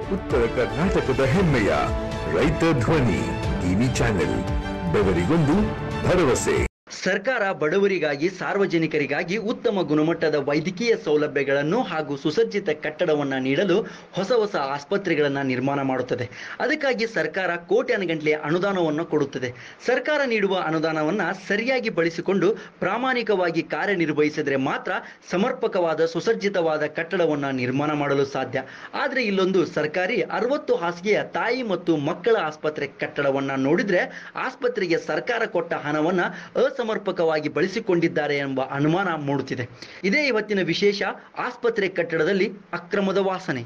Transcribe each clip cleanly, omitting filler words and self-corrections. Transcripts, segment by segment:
ಉತ್ತರ ಕರ್ನಾಟಕದ ಹೆಮ್ಮೆಯ ರೈತ ಧ್ವನಿ ಟಿವಿ ಚಾನೆಲ್, ಬೆವರಿಗೊಂದು ಭರವಸೆ. ಸರ್ಕಾರ ಬಡವರಿಗಾಗಿ, ಸಾರ್ವಜನಿಕರಿಗಾಗಿ ಉತ್ತಮ ಗುಣಮಟ್ಟದ ವೈದ್ಯಕೀಯ ಸೌಲಭ್ಯಗಳನ್ನು ಹಾಗೂ ಸುಸಜ್ಜಿತ ಕಟ್ಟಡವನ್ನು ನೀಡಲು ಹೊಸ ಹೊಸ ಆಸ್ಪತ್ರೆಗಳನ್ನು ನಿರ್ಮಾಣ ಮಾಡುತ್ತದೆ. ಅದಕ್ಕಾಗಿ ಸರ್ಕಾರ ಕೋಟ್ಯಾನುಗಟ್ಟಲೆ ಅನುದಾನವನ್ನು ಕೊಡುತ್ತದೆ. ಸರ್ಕಾರ ನೀಡುವ ಅನುದಾನವನ್ನು ಸರಿಯಾಗಿ ಬಳಸಿಕೊಂಡು ಪ್ರಾಮಾಣಿಕವಾಗಿ ಕಾರ್ಯನಿರ್ವಹಿಸಿದರೆ ಮಾತ್ರ ಸಮರ್ಪಕವಾದ ಸುಸಜ್ಜಿತವಾದ ಕಟ್ಟಡವನ್ನು ನಿರ್ಮಾಣ ಮಾಡಲು ಸಾಧ್ಯ. ಆದರೆ ಇಲ್ಲೊಂದು ಸರ್ಕಾರಿ 60 ಹಾಸಿಗೆಯ ತಾಯಿ ಮತ್ತು ಮಕ್ಕಳ ಆಸ್ಪತ್ರೆ ಕಟ್ಟಡವನ್ನು ನೋಡಿದರೆ ಆಸ್ಪತ್ರೆಗೆ ಸರ್ಕಾರ ಕೊಟ್ಟ ಹಣವನ್ನು ಸಮರ್ಪಕವಾಗಿ ಬಳಸಿಕೊಂಡಿದ್ದಾರೆ ಎಂಬ ಅನುಮಾನ ಮೂಡುತ್ತಿದೆ. ಇದೇ ಇವತ್ತಿನ ವಿಶೇಷ. ಆಸ್ಪತ್ರೆ ಕಟ್ಟಡದಲ್ಲಿ ಅಕ್ರಮದ ವಾಸನೆ.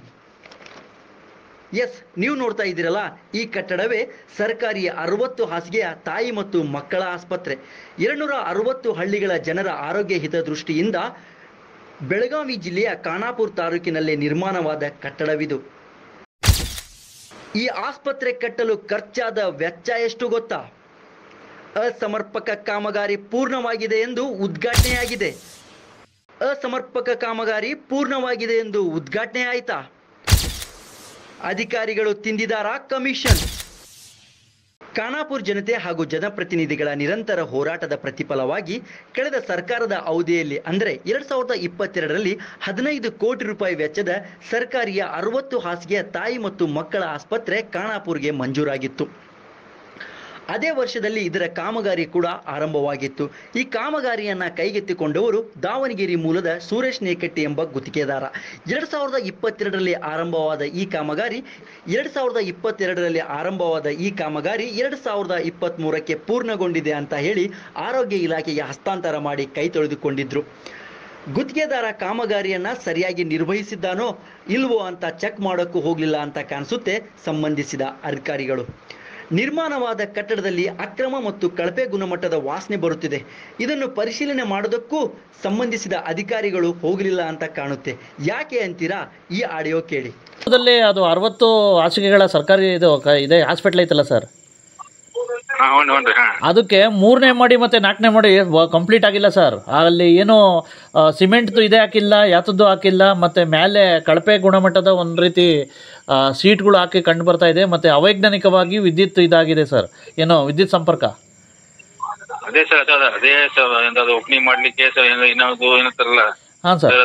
ನೀವು ನೋಡ್ತಾ ಇದ್ದೀರಲ್ಲ, ಈ ಕಟ್ಟಡವೇ ಸರ್ಕಾರಿ 60 ಹಾಸಿಗೆಯ ತಾಯಿ ಮತ್ತು ಮಕ್ಕಳ ಆಸ್ಪತ್ರೆ. 260 ಹಳ್ಳಿಗಳ ಜನರ ಆರೋಗ್ಯ ಹಿತದೃಷ್ಟಿಯಿಂದ ಬೆಳಗಾವಿ ಜಿಲ್ಲೆಯ ಖಾನಾಪುರ ತಾಲೂಕಿನಲ್ಲಿ ನಿರ್ಮಾಣವಾದ ಕಟ್ಟಡವಿದು. ಈ ಆಸ್ಪತ್ರೆ ಕಟ್ಟಲು ಖರ್ಚಾದ ವೆಚ್ಚ ಎಷ್ಟು ಗೊತ್ತಾ? ಅಸಮರ್ಪಕ ಕಾಮಗಾರಿ ಪೂರ್ಣವಾಗಿದೆ ಎಂದು ಉದ್ಘಾಟನೆಯಾಗಿದೆ. ಅಸಮರ್ಪಕ ಕಾಮಗಾರಿ ಪೂರ್ಣವಾಗಿದೆ ಎಂದು ಉದ್ಘಾಟನೆ ಆಯ್ತಾ? ಅಧಿಕಾರಿಗಳು ತಿಂದಿದ್ದಾರಾ ಕಮಿಷನ್? ಖಾನಾಪುರ ಜನತೆ ಹಾಗೂ ಜನಪ್ರತಿನಿಧಿಗಳ ನಿರಂತರ ಹೋರಾಟದ ಪ್ರತಿಫಲವಾಗಿ ಕಳೆದ ಸರ್ಕಾರದ ಅವಧಿಯಲ್ಲಿ ಅಂದರೆ 2022ರಲ್ಲಿ 15 ಕೋಟಿ ರೂಪಾಯಿ ವೆಚ್ಚದ ಸರ್ಕಾರಿಯ 60 ಹಾಸಿಗೆಯ ತಾಯಿ ಮತ್ತು ಮಕ್ಕಳ ಆಸ್ಪತ್ರೆ ಖಾನಾಪುರ್ಗೆ ಮಂಜೂರಾಗಿತ್ತು. ಅದೇ ವರ್ಷದಲ್ಲಿ ಇದರ ಕಾಮಗಾರಿ ಕೂಡ ಆರಂಭವಾಗಿತ್ತು. ಈ ಕಾಮಗಾರಿಯನ್ನು ಕೈಗೆತ್ತಿಕೊಂಡವರು ದಾವಣಗೆರೆ ಮೂಲದ ಸುರೇಶ್ ನೇಕಟ್ಟಿ ಎಂಬ ಗುತ್ತಿಗೆದಾರ. 2022ರಲ್ಲಿ ಆರಂಭವಾದ ಈ ಕಾಮಗಾರಿ 2023ಕ್ಕೆ ಪೂರ್ಣಗೊಂಡಿದೆ ಅಂತ ಹೇಳಿ ಆರೋಗ್ಯ ಇಲಾಖೆಗೆ ಹಸ್ತಾಂತರ ಮಾಡಿ ಕೈ ತೊಳೆದುಕೊಂಡಿದ್ರು. ಗುತ್ತಿಗೆದಾರ ಕಾಮಗಾರಿಯನ್ನು ಸರಿಯಾಗಿ ನಿರ್ವಹಿಸಿದ್ದಾನೋ ಇಲ್ವೋ ಅಂತ ಚೆಕ್ ಮಾಡೋಕ್ಕೂ ಹೋಗಲಿಲ್ಲ ಅಂತ ಕಾಣಿಸುತ್ತೆ ಸಂಬಂಧಿಸಿದ ಅಧಿಕಾರಿಗಳು. ನಿರ್ಮಾಣವಾದ ಕಟ್ಟಡದಲ್ಲಿ ಅಕ್ರಮ ಮತ್ತು ಕಳಪೆ ಗುಣಮಟ್ಟದ ವಾಸನೆ ಬರುತ್ತಿದೆ. ಇದನ್ನು ಪರಿಶೀಲನೆ ಮಾಡೋದಕ್ಕೂ ಸಂಬಂಧಿಸಿದ ಅಧಿಕಾರಿಗಳು ಹೋಗಲಿಲ್ಲ ಅಂತ ಕಾಣುತ್ತೆ. ಯಾಕೆ ಅಂತೀರಾ? ಈ ಆಡಿಯೋ ಕೇಳಿ. ಅದು 60 ಹಾಸಿಗೆಗಳ ಸರ್ಕಾರಿ ಇದೆ ಹಾಸ್ಪಿಟಲ್ ಐತಲ್ಲ ಸರ್, ಅದಕ್ಕೆ 3ನೇ ಮಾಡಿ ಮತ್ತು 4ನೇ ಮಾಡಿ ಕಂಪ್ಲೀಟ್ ಆಗಿಲ್ಲ ಸರ್. ಅಲ್ಲಿ ಏನು ಸಿಮೆಂಟ್ದು ಇದೇ ಹಾಕಿಲ್ಲ, ಯಾತದ್ದು ಹಾಕಿಲ್ಲ, ಮತ್ತು ಮೇಲೆ ಕಳಪೆ ಗುಣಮಟ್ಟದ ಒಂದು ರೀತಿ ಸೀಟ್ಗಳು ಹಾಕಿ ಕಂಡು ಬರ್ತಾ ಇದೆ. ಮತ್ತು ಅವೈಜ್ಞಾನಿಕವಾಗಿ ವಿದ್ಯುತ್ ಇದಾಗಿದೆ ಸರ್, ಏನೋ ವಿದ್ಯುತ್ ಸಂಪರ್ಕ. ಅದೇ ಸರ್ ಅದೇ ಸರ್ ಓಪನಿಂಗ್ ಮಾಡ್ಲಿಕ್ಕೆ ಇನ್ನೊಂದು ಏನಂತಾರಲ್ಲ, ಹಾಂ ಸರ್,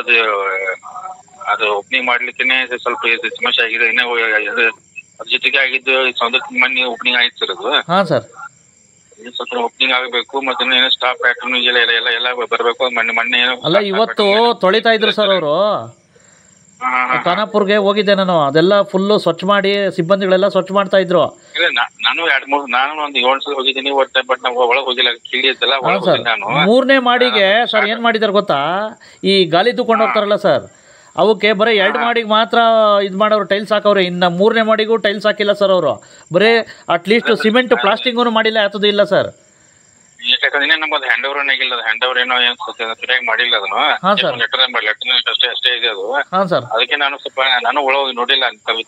ಅದು ಓಪನಿಂಗ್ ಮಾಡ್ಲಿಕ್ಕೆ ಸ್ವಲ್ಪ ಸಮಸ್ಯೆ ಆಗಿದೆ. ಅದ್ರ ಜೊತೆಗೆ ಆಗಿದ್ದು ಮೊನ್ನೆ ಓಪನಿಂಗ್ ಆಯ್ತು ಸರ್ ಅದು. ಹಾಂ ಸರ್, ಸ್ವಲ್ಪ ಓಪನಿಂಗ್ ಆಗಬೇಕು, ಮತ್ತೆ ಸ್ಟಾಫ್ ಪ್ಯಾಟರ್ನ್ ಎಲ್ಲ ಬರಬೇಕು. ಮೊನ್ನೆ ಅಲ್ಲ ಇವತ್ತು ತೊಳಿತಾ ಇದ್ರು ಸರ್ ಅವರು. ಖಾನಾಪುರ್ಗೆ ಹೋಗಿದ್ದೆ ನಾನು, ಅದೆಲ್ಲ ಫುಲ್ಲು ಸ್ವಚ್ಛ ಮಾಡಿ ಸಿಬ್ಬಂದಿಗಳೆಲ್ಲ ಸ್ವಚ್ಛ ಮಾಡ್ತಾ ಇದ್ರು. ನಾನು ಒಂದು 7 ಸಲ ಹೋಗಿದ್ದೀನಿ, ಬಟ್ ನಾವು ಒಳಗೆ ಹೋಗಿಲ್ಲ. ಕಿಳಿ ಇದ್ದಲ್ಲ, ನಾನು 3ನೇ ಮಾಡಿಗೆ ಸರ್ ಏನ್ ಮಾಡಿದಾರೆ ಗೊತ್ತಾ, ಈ ಗಾಲಿ ತಗೊಂಡು ಹೋಗ್ತಾರಲ್ಲ ಸರ್, ಅವಕ್ಕೆ ಬರೀ 2 ಮಾಡಿಗೆ ಮಾತ್ರ ಇದು ಮಾಡೋರು, ಟೈಲ್ಸ್ ಹಾಕವ್ರೆ. ಇನ್ನು 3ನೇ ಮಾಡಿಗೂ ಟೈಲ್ಸ್ ಹಾಕಿಲ್ಲ ಸರ್ ಅವರು. ಬರೀ ಅಟ್ಲೀಸ್ಟ್ ಸಿಮೆಂಟ್ ಪ್ಲಾಸ್ಟಿಂಗು ಮಾಡಿಲ್ಲ, ಯಾತದು ಇಲ್ಲ ಸರ್. ಯಾಕಂದ್ರೆ ನಮ್ಮದು ಹ್ಯಾಂಡ್ ಓವರ್ ಆಗಿಲ್ಲ. ಹ್ಯಾಂಡ್ ಓವರ್ ಏನೋ ಸರಿಯಾಗಿ ಮಾಡಿಲ್ಲ ಅದನ್ನು. ಲೆಟರ್ ಅಷ್ಟೇ ಇದೆ ಅದು. ಅದಕ್ಕೆ ನಾನು ಒಳಗೆ ನೋಡಿಲ್ಲ.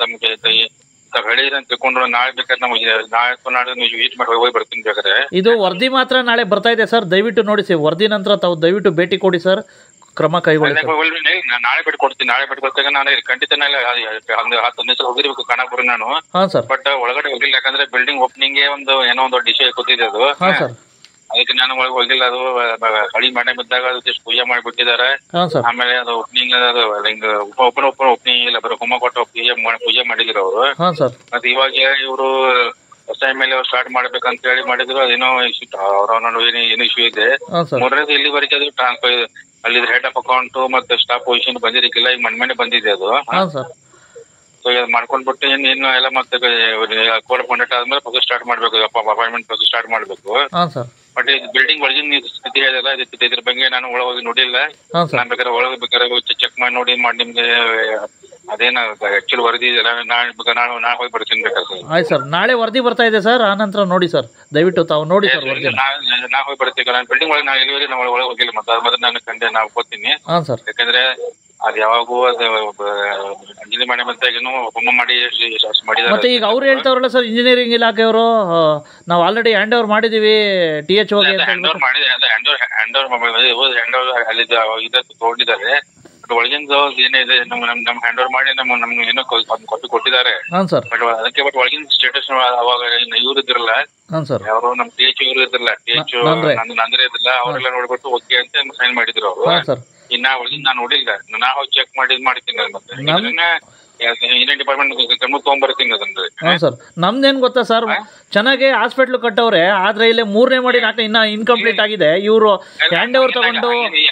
ಹೇಳಿದ್ರೆ ತಿಳ್ಕೊಂಡು ನಾಳೆ ಬೇಕಾದ್ರೆ ನಾಳೆ ವಿಸಿಟ್ ಮಾಡಿ ಹೋಗಿ ಬರ್ತೀನಿ ಬೇಕಾದ್ರೆ. ಇದು ವರದಿ ಮಾತ್ರ ನಾಳೆ ಬರ್ತಾ ಇದೆ ಸರ್, ದಯವಿಟ್ಟು ನೋಡಿ ಸರ್. ವರದಿ ನಂತರ ತಾವು ದಯವಿಟ್ಟು ಭೇಟಿ ಕೊಡಿ ಸರ್, ಕ್ರಮ ಕೈಗೊಳ್ಳಿ. ನಾಳೆ ಭೇಟಿ ಕೊಡ್ತೀನಿ. ನಾಳೆ ಭೇಟಿ ಕೊಡ್ತಾಗ ನಾನು ಖಂಡಿತ 10 ನಿಮಿಷ ಹೋಗಿರ್ಬೇಕು ಖಾನಾಪುರ ನಾನು. ಬಟ್ ಒಳಗಡೆ ಹೋಗಿಲ್ಲ, ಯಾಕಂದ್ರೆ ಬಿಲ್ಡಿಂಗ್ ಓಪನಿಂಗ್ ಏನೋ ಒಂದು ದೊಡ್ಡ ಇಶ್ಯೂ ಕೂತಿದೆ ಅದು. ಅದಕ್ಕೆ ನಾನು ಒಳಗೆ ಹೋಗಿಲ್ಲ. ಅದು ಹಳಿ ಮನೆ ಬಿದ್ದಾಗ ಜಸ್ಟ್ ಪೂಜೆ ಮಾಡಿಬಿಟ್ಟಿದ್ದಾರೆ. ಆಮೇಲೆ ಅದು ಓಪನಿಂಗ್ ಹಿಂಗ ಓಪನಿಂಗ್ ಇಲ್ಲ, ಬರೋ ಹೋಮ ಕೊಟ್ಟ ಪೂಜೆ ಮಾಡಿದ್ರು ಅವರು. ಮತ್ತೆ ಇವಾಗ ಇವರು ಹೊಸ MLA ಸ್ಟಾರ್ಟ್ ಮಾಡ್ಬೇಕಂತ ಹೇಳಿ ಮಾಡಿದ್ರು. ಅದೇನೋ ಅವ್ರ ಏನು ಇಶ್ಯೂ ಇದೆ. 3ನೇದು ಇಲ್ಲಿವರೆಗೆ ಅದು ಟ್ರಾನ್ಸ್ಫರ್, ಅಲ್ಲಿ ಹೆಡ್ ಆಫ್ ಅಕೌಂಟ್ ಮತ್ತೆ ಸ್ಟಾಫ್ ಪೊಸಿಷನ್ ಬಂದಿರಕ್ಕಿಲ್ಲ. ಈಗ ಮನೆ ಬಂದಿದೆ ಅದು. ಸೊ ಇದು ಮಾಡ್ಕೊಂಡ್ಬಿಟ್ಟು ಏನು ಎಲ್ಲ ಮತ್ತೆ ಕೋಡ್ ಕಾಂಟ್ಯಾಕ್ಟ್ ಆದ್ಮೇಲೆ ಫಸ್ಟ್ ಸ್ಟಾರ್ಟ್ ಮಾಡ್ಬೇಕು, ಅಪಾಯಿಂಟ್ಮೆಂಟ್ ಫಸ್ಟ್ ಸ್ಟಾರ್ಟ್ ಮಾಡ್ಬೇಕು. ಬಟ್ ಇದು ಬಿಲ್ಡಿಂಗ್ ಒಳಗಿನ ಸ್ಥಿತಿ ಇದೆಯಲ್ಲ, ಇದ್ರ ಬಗ್ಗೆ ನಾನು ಒಳಗೋಗಿ ನೋಡಿಲ್ಲ. ನಾನ್ ಬೇಕಾದ್ರೆ ಒಳಗೆ ಬೇಕಾದ್ರೆ ಚೆಕ್ ಮಾಡಿ ನೋಡಿ ನಿಮ್ಗೆ ಅದೇನ ಆಕ್ಚುಲಿ ವರದಿ ಇದೆಯಲ್ಲ, ನಾಳೆ ಹೋಗಿ ಬರ್ತೀನಿ ಬೇಕಾದ್ರೆ. ಆಯ್ತು ಸರ್, ನಾಳೆ ವರದಿ ಬರ್ತಾ ಇದೆ ಸರ್, ಆ ನಂತರ ನೋಡಿ ಸರ್, ದಯವಿಟ್ಟು ತಾವು ನೋಡಿ ಸರ್ ವರದಿ. ನಾ ಹೋಗಿ ಬರ್ತೀವಿ. ನಾನು ಬಿಲ್ಡಿಂಗ್ ಒಳಗೆ ನಾವು ಇಲ್ಲಿವರೆಗೆ ನಾವು ಒಳಗೆ ಹೋಗಿಲ್ಲ. ಮತ್ತೆ ಅದ್ ಮಾತ್ರ ನಾನು ಕಂಡೆ ನಾವು ಹೋಗ್ತೀನಿ. ಯಾಕಂದ್ರೆ ಅದು ಯಾವಾಗೂ ಇಂಜಿನಿಯರಿಂಗ್ ಮನೆ ಬಂದಾಗೇನು ಹೋಮ ಮಾಡಿ ಮಾಡಿದ್ದಾರೆ. ಮತ್ತೆ ಈಗ ಅವ್ರು ಹೇಳ್ತಾವ್ರಲ್ಲ ಸರ್, ಇಂಜಿನಿಯರಿಂಗ್ ಇಲಾಖೆಯವರು ನಾವು ಆಲ್ರೆಡಿ ಹ್ಯಾಂಡ್ ಓವರ್ ಮಾಡಿದೀವಿ THO ಗೆ. ಹ್ಯಾಂಡ್ ಓವರ್ ಮಾಡಿದೆ, ಹ್ಯಾಂಡ್ ಓವರ್ ಅಲ್ಲಿ ತಗೊಂಡಿದ್ದಾರೆ. ಬಟ್ ಒಳಗಿಂದ ಏನಿದೆ ನಮ್ ಹ್ಯಾಂಡ್ ಓವರ್ ಮಾಡಿ ನಮ್ಗೆ ಏನೋ ಕಾಪಿ ಕೊಟ್ಟಿದ್ದಾರೆ. ಬಟ್ ಅದಕ್ಕೆ ಬಟ್ ಒಳಗಿನ ಸ್ಟೇಟಸ್ ಅವಾಗ ಇವ್ರು ಇದ್ರಲ್ಲ ಯಾರು ನಮ್ TH ಇವ್ರು ಇದ್ರಲ್ಲ, TH ನಂದ್ರೆ ಇದ್ರಲ್ಲ, ಅವರೆಲ್ಲ ನೋಡ್ಬಿಟ್ಟು ಓಕೆ ಅಂತ ಸೈನ್ ಮಾಡಿದ್ರು ಅವರು. ಇನ್ನ ಒಳಗಿನ ನಾನು ನೋಡಿಲ್ಲ, ನಾವು ಚೆಕ್ ಮಾಡ್ತೀನಿ ಮತ್ತೆ ಇಂಡಿಯನ್ ಡಿಪಾರ್ಟ್ಮೆಂಟ್ ಕ್ರಮ ತಗೊಂಡ್ಬರ್ತೀನಿ ಅದನ್ನ. ಸರ್ ನಮ್ದೇನ್ ಗೊತ್ತಾ ಸರ್, ಚೆನ್ನಾಗಿ ಹಾಸ್ಪಿಟ್ಲ್ ಕಟ್ಟವ್ರೆ, ಆದ್ರೆ ಇಲ್ಲಿ 3ನೇ ಮಾಡಿ 4ನೇ ಇನ್ನ ಇನ್ಕಂಪ್ಲೀಟ್ ಆಗಿದೆ. ಇವರು ಹ್ಯಾಂಡ್ ಓವರ್ ತಗೊಂಡು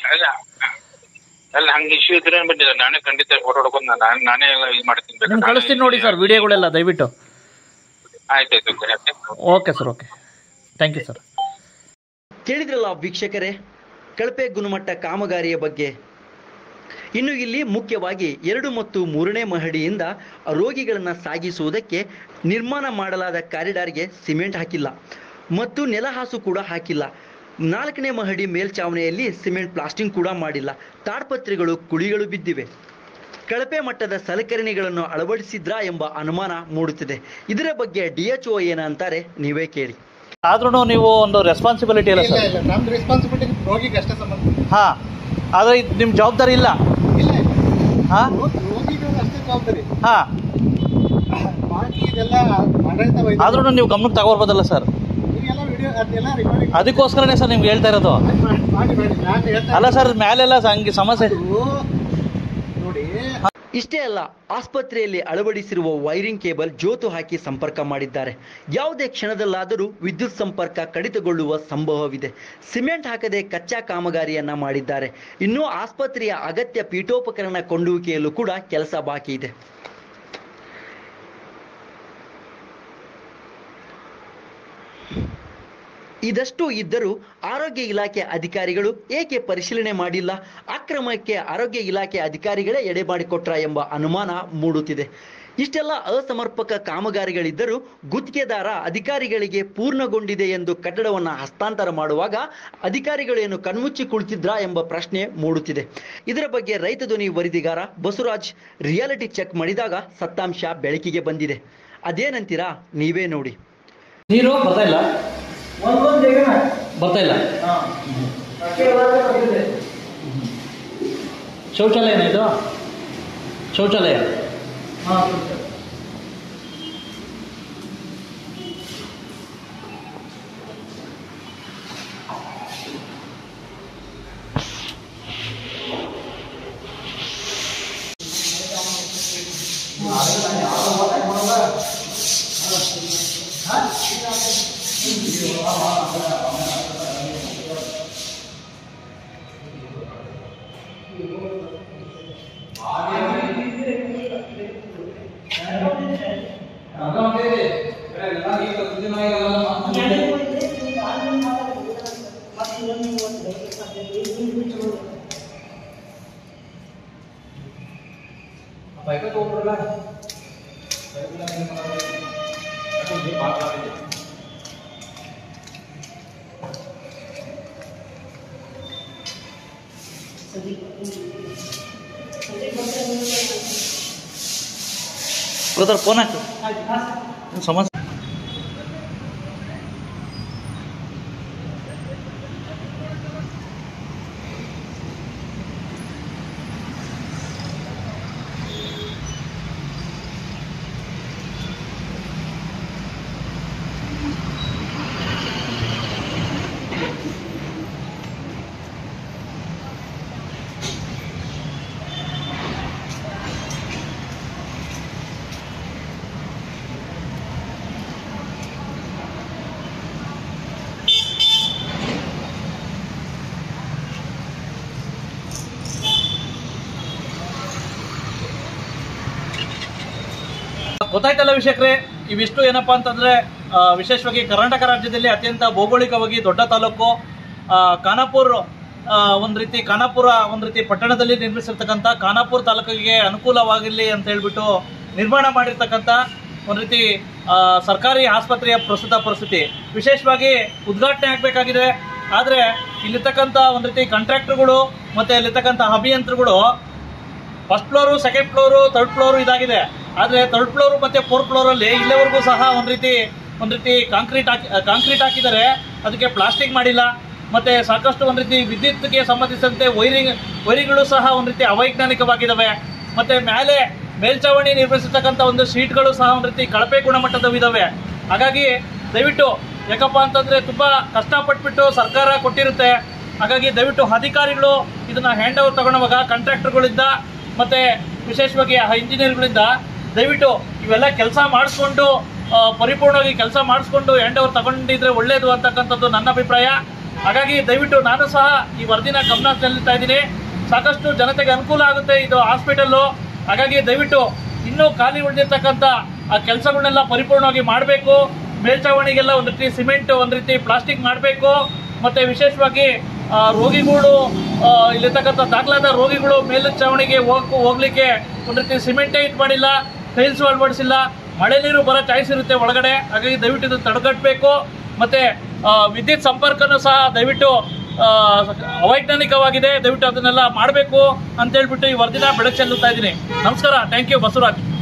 ಅಲ್ಲ ಹಂಗ ಇಶ್ಯೂ ಇದ್ರೆ ನಾನೇ ಖಂಡಿತ ಫೋಟೋ ಹೊಡ್ಕೊಂಡು ನಾನೇ ಎಲ್ಲ ಇದು ಮಾಡ್ತೀನಿ. ನಿಮ್ಗೆ ಕಳಿಸ್ತೀನಿ ನೋಡಿ ಸರ್ ವಿಡಿಯೋಗಳೆಲ್ಲ ದಯವಿಟ್ಟು. ಆಯ್ತಾಯ್ತು, okay sir, okay, thank you sir. ಕೇಳಿದ್ರಲ್ಲ ವೀಕ್ಷಕರೇ ಕಳಪೆ ಗುಣಮಟ್ಟ ಕಾಮಗಾರಿಯ ಬಗ್ಗೆ. ಇನ್ನು ಇಲ್ಲಿ ಮುಖ್ಯವಾಗಿ 2 ಮತ್ತು 3ನೇ ಮಹಡಿಯಿಂದ ರೋಗಿಗಳನ್ನು ಸಾಗಿಸುವುದಕ್ಕೆ ನಿರ್ಮಾಣ ಮಾಡಲಾದ ಕಾರಿಡಾರ್ಗೆ ಸಿಮೆಂಟ್ ಹಾಕಿಲ್ಲ ಮತ್ತು ನೆಲಹಾಸು ಕೂಡ ಹಾಕಿಲ್ಲ. 4ನೇ ಮಹಡಿ ಮೇಲ್ಛಾವಣಿಯಲ್ಲಿ ಸಿಮೆಂಟ್ ಪ್ಲಾಸ್ಟಿಂಗ್ ಕೂಡ ಮಾಡಿಲ್ಲ. ತಾಡ್ಪತ್ರೆಗಳು ಕುಳಿಗಳು ಬಿದ್ದಿವೆ. ಕಳಪೆ ಮಟ್ಟದ ಸಲಕರಣೆಗಳನ್ನು ಅಳವಡಿಸಿದ್ರಾ ಎಂಬ ಅನುಮಾನ ಮೂಡುತ್ತಿದೆ. ಇದರ ಬಗ್ಗೆ DHO ಏನಂತಾರೆ ನೀವೇ ಕೇಳಿ. ಆದ್ರೂ ನೀವು ಒಂದು ರೆಸ್ಪಾನ್ಸಿಬಿಲಿಟಿ ಇಲ್ಲ ಸರ್. ನಮ್ದು ರೆಸ್ಪಾನ್ಸಿಬಿಲಿಟಿ ರೋಗಿಗೆ ಅಷ್ಟೇ ಸಂಬಂಧ. ಹಾಂ, ಆದರೆ ಇದು ನಿಮ್ಮ ಜವಾಬ್ದಾರಿ ಇಲ್ಲ. ಹಾಂ, ರೋಗಿಗಳು ಅಷ್ಟೇ ಜವಾಬ್ದಾರಿ. ಹಾಂ, ಬಾಕಿ ಇದೆಲ್ಲ ಆಡಳಿತ ಆದ್ರೂ ನೀವು ಗಮನಕ್ಕೆ ತಗೋರ್ಬೋದಲ್ಲ ಸರ್. ಅದಕ್ಕೋಸ್ಕರನೇ ಸರ್ ನಿಮ್ಗೆ ಹೇಳ್ತಾ ಇರೋದು. ಅಲ್ಲ ಸರ್, ಮೇಲೆಲ್ಲ ಹಂಗೆ ಸಮಸ್ಯೆ ನೋಡಿ. ಇಷ್ಟೇ ಅಲ್ಲ, ಆಸ್ಪತ್ರೆಯಲ್ಲಿ ಅಳವಡಿಸಿರುವ ವೈರಿಂಗ್ ಕೇಬಲ್ ಜೋತು ಹಾಕಿ ಸಂಪರ್ಕ ಮಾಡಿದ್ದಾರೆ. ಯಾವುದೇ ಕ್ಷಣದಲ್ಲಾದರೂ ವಿದ್ಯುತ್ ಸಂಪರ್ಕ ಕಡಿತಗೊಳ್ಳುವ ಸಂಭವವಿದೆ. ಸಿಮೆಂಟ್ ಹಾಕದೆ ಕಚ್ಚಾ ಕಾಮಗಾರಿಯನ್ನ ಮಾಡಿದ್ದಾರೆ. ಇನ್ನು ಆಸ್ಪತ್ರೆಯ ಅಗತ್ಯ ಪೀಠೋಪಕರಣ ಕೊಂಡುವಿಕೆಯಲ್ಲೂ ಕೂಡ ಕೆಲಸ ಬಾಕಿ ಇದೆ. ಇದಷ್ಟು ಇದ್ದರೂ ಆರೋಗ್ಯ ಇಲಾಖೆ ಅಧಿಕಾರಿಗಳು ಏಕೆ ಪರಿಶೀಲನೆ ಮಾಡಿಲ್ಲ? ಅಕ್ರಮಕ್ಕೆ ಆರೋಗ್ಯ ಇಲಾಖೆ ಅಧಿಕಾರಿಗಳೇ ಎಡೆ ಮಾಡಿಕೊಟ್ರ ಎಂಬ ಅನುಮಾನ ಮೂಡುತ್ತಿದೆ. ಇಷ್ಟೆಲ್ಲ ಅಸಮರ್ಪಕ ಕಾಮಗಾರಿಗಳಿದ್ದರೂ ಗುತ್ತಿಗೆದಾರ ಅಧಿಕಾರಿಗಳಿಗೆ ಪೂರ್ಣಗೊಂಡಿದೆ ಎಂದು ಕಟ್ಟಡವನ್ನು ಹಸ್ತಾಂತರ ಮಾಡುವಾಗ ಅಧಿಕಾರಿಗಳೇನು ಕಣ್ಮುಚ್ಚಿ ಕುಳಿತಿದ್ರಾ ಎಂಬ ಪ್ರಶ್ನೆ ಮೂಡುತ್ತಿದೆ. ಇದರ ಬಗ್ಗೆ ರೈತ ಧ್ವನಿ ವರದಿಗಾರ ಬಸವರಾಜ್ ರಿಯಾಲಿಟಿ ಚೆಕ್ ಮಾಡಿದಾಗ ಸತ್ಯಾಂಶ ಬೆಳಕಿಗೆ ಬಂದಿದೆ. ಅದೇನಂತೀರಾ ನೀವೇ ನೋಡಿ. ನೀರು ಬರ್ತಾ ಇಲ್ಲ, ಬರ್ತಾ ಇಲ್ಲ. ಶೌಚಾಲಯನ ಇದು? ಶೌಚಾಲಯ ಬ್ರದರ್ ಫೋನ್ ಹಾಕಿ ಸಮಸ್ಯೆ. ಗೊತ್ತಾಯ್ತಲ್ಲ ವೀಕ್ಷಕರೇ, ಇವಿಷ್ಟು ಏನಪ್ಪ ಅಂತಂದರೆ ವಿಶೇಷವಾಗಿ ಕರ್ನಾಟಕ ರಾಜ್ಯದಲ್ಲಿ ಅತ್ಯಂತ ಭೌಗೋಳಿಕವಾಗಿ ದೊಡ್ಡ ತಾಲೂಕು ಖಾನಾಪುರ ಒಂದು ರೀತಿ ಪಟ್ಟಣದಲ್ಲಿ ನಿರ್ಮಿಸಿರ್ತಕ್ಕಂಥ ಖಾನಾಪುರ ತಾಲೂಕಿಗೆ ಅನುಕೂಲವಾಗಿರಲಿ ಅಂತ ಹೇಳ್ಬಿಟ್ಟು ನಿರ್ಮಾಣ ಮಾಡಿರ್ತಕ್ಕಂಥ ಒಂದು ರೀತಿ ಸರ್ಕಾರಿ ಆಸ್ಪತ್ರೆಯ ಪ್ರಸ್ತುತ ಪರಿಸ್ಥಿತಿ. ವಿಶೇಷವಾಗಿ ಉದ್ಘಾಟನೆ ಆಗಬೇಕಾಗಿದೆ, ಆದರೆ ಇಲ್ಲಿರ್ತಕ್ಕಂಥ ಒಂದು ರೀತಿ ಕಾಂಟ್ರಾಕ್ಟರ್ಗಳು ಮತ್ತು ಇಲ್ಲಿರ್ತಕ್ಕಂಥ ಅಭಿಯಂತರುಗಳು first floor, second floor, third floor ಇದಾಗಿದೆ. ಆದರೆ ಥರ್ಡ್ ಫ್ಲೋರು ಮತ್ತು ಫೋರ್ತ್ ಫ್ಲೋರಲ್ಲಿ ಇಲ್ಲಿವರೆಗೂ ಸಹ ಒಂದು ರೀತಿ ಕಾಂಕ್ರೀಟ್ ಹಾಕಿದ್ದಾರೆ, ಅದಕ್ಕೆ ಪ್ಲಾಸ್ಟಿಕ್ ಮಾಡಿಲ್ಲ. ಮತ್ತು ಸಾಕಷ್ಟು ಒಂದು ರೀತಿ ವಿದ್ಯುತ್ಗೆ ಸಂಬಂಧಿಸಿದಂತೆ ವೈರಿಂಗ್ಗಳು ಸಹ ಒಂದು ರೀತಿ ಅವೈಜ್ಞಾನಿಕವಾಗಿದ್ದಾವೆ. ಮತ್ತು ಮೇಲ್ಚಾವಣಿ ನಿರ್ಮಿಸಿರ್ತಕ್ಕಂಥ ಒಂದು ಶೀಟ್ಗಳು ಸಹ ಒಂದು ರೀತಿ ಕಳಪೆ ಗುಣಮಟ್ಟದವಿದ್ದಾವೆ. ಹಾಗಾಗಿ ದಯವಿಟ್ಟು ಯಾಕಪ್ಪ ಅಂತಂದರೆ ತುಂಬ ಕಷ್ಟಪಟ್ಬಿಟ್ಟು ಸರ್ಕಾರ ಕೊಟ್ಟಿರುತ್ತೆ. ಹಾಗಾಗಿ ದಯವಿಟ್ಟು ಅಧಿಕಾರಿಗಳು ಇದನ್ನು ಹ್ಯಾಂಡ್ ಓವರ್ ತಗೊಳ್ಳುವಾಗ ಕಾಂಟ್ರಾಕ್ಟರ್ಗಳಿಂದ ಮತ್ತು ವಿಶೇಷವಾಗಿ ಇಂಜಿನಿಯರ್ಗಳಿಂದ ದಯವಿಟ್ಟು ಇವೆಲ್ಲ ಕೆಲಸ ಮಾಡಿಸ್ಕೊಂಡು ಪರಿಪೂರ್ಣವಾಗಿ ಕೆಲಸ ಮಾಡಿಸ್ಕೊಂಡು ಹ್ಯಾಂಡ್ ಓವರ್ ತಗೊಂಡಿದ್ರೆ ಒಳ್ಳೆಯದು ಅಂತಕ್ಕಂಥದ್ದು ನನ್ನ ಅಭಿಪ್ರಾಯ. ಹಾಗಾಗಿ ದಯವಿಟ್ಟು ನಾನು ಸಹ ಈ ವರದಿನ ಗಮನ ಸೆಳೀತಾ ಇದ್ದೀನಿ. ಸಾಕಷ್ಟು ಜನತೆಗೆ ಅನುಕೂಲ ಆಗುತ್ತೆ ಇದು ಹಾಸ್ಪಿಟಲ್ಲು. ಹಾಗಾಗಿ ದಯವಿಟ್ಟು ಇನ್ನೂ ಖಾಲಿ ಉಳಿದಿರ್ತಕ್ಕಂಥ ಆ ಕೆಲಸಗಳನ್ನೆಲ್ಲ ಪರಿಪೂರ್ಣವಾಗಿ ಮಾಡಬೇಕು. ಮೇಲ್ಚಾವಣಿಗೆಲ್ಲ ಒಂದು ರೀತಿ ಸಿಮೆಂಟ್, ಒಂದು ರೀತಿ ಪ್ಲಾಸ್ಟಿಕ್ ಮಾಡಬೇಕು. ಮತ್ತು ವಿಶೇಷವಾಗಿ ರೋಗಿಗಳು ಇಲ್ಲಿರ್ತಕ್ಕಂಥ ದಾಖಲಾದ ರೋಗಿಗಳು ಮೇಲ್ಚಾವಣಿಗೆ ಹೋಗ್ಲಿಕ್ಕೆ ಒಂದು ರೀತಿ ಸಿಮೆಂಟೇ ಇದು ಮಾಡಿಲ್ಲ, ಟೈಲ್ಸ್ ಅಳವಡಿಸಿಲ್ಲ, ಮಳೆ ನೀರು ಬರೋ ಚಾಯ್ಸ್ ಇರುತ್ತೆ ಒಳಗಡೆ. ಹಾಗಾಗಿ ದಯವಿಟ್ಟು ಇದು ತಡೆಗಟ್ಟಬೇಕು. ಮತ್ತು ವಿದ್ಯುತ್ ಸಂಪರ್ಕನೂ ಸಹ ದಯವಿಟ್ಟು ಅವೈಜ್ಞಾನಿಕವಾಗಿದೆ, ದಯವಿಟ್ಟು ಅದನ್ನೆಲ್ಲ ಮಾಡಬೇಕು ಅಂತೇಳ್ಬಿಟ್ಟು ಈ ವರದಿನ ಬೆಳಕು ಚೆಲ್ಲುತ್ತಾ ಇದ್ದೀನಿ. ನಮಸ್ಕಾರ. Thank you Basavaraj.